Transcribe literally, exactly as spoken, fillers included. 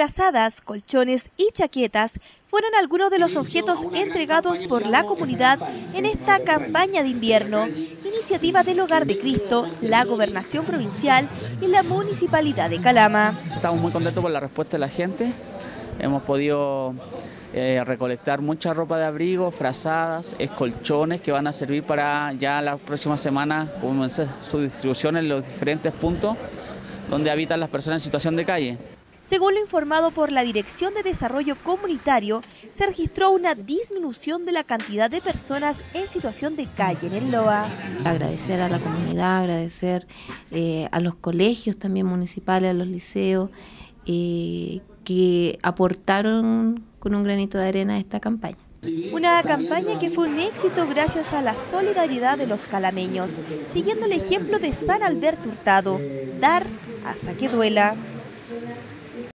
Frazadas, colchones y chaquetas fueron algunos de los objetos entregados por la comunidad en esta campaña de invierno, iniciativa del Hogar de Cristo, la Gobernación Provincial y la Municipalidad de Calama. Estamos muy contentos por la respuesta de la gente. Hemos podido eh, recolectar mucha ropa de abrigo, frazadas, colchones que van a servir para ya la próxima semana comenzar su distribución en los diferentes puntos donde habitan las personas en situación de calle. Según lo informado por la Dirección de Desarrollo Comunitario, se registró una disminución de la cantidad de personas en situación de calle en el Loa. Agradecer a la comunidad, agradecer eh, a los colegios también municipales, a los liceos, eh, que aportaron con un granito de arena a esta campaña. Una campaña que fue un éxito gracias a la solidaridad de los calameños, siguiendo el ejemplo de San Alberto Hurtado, dar hasta que duela.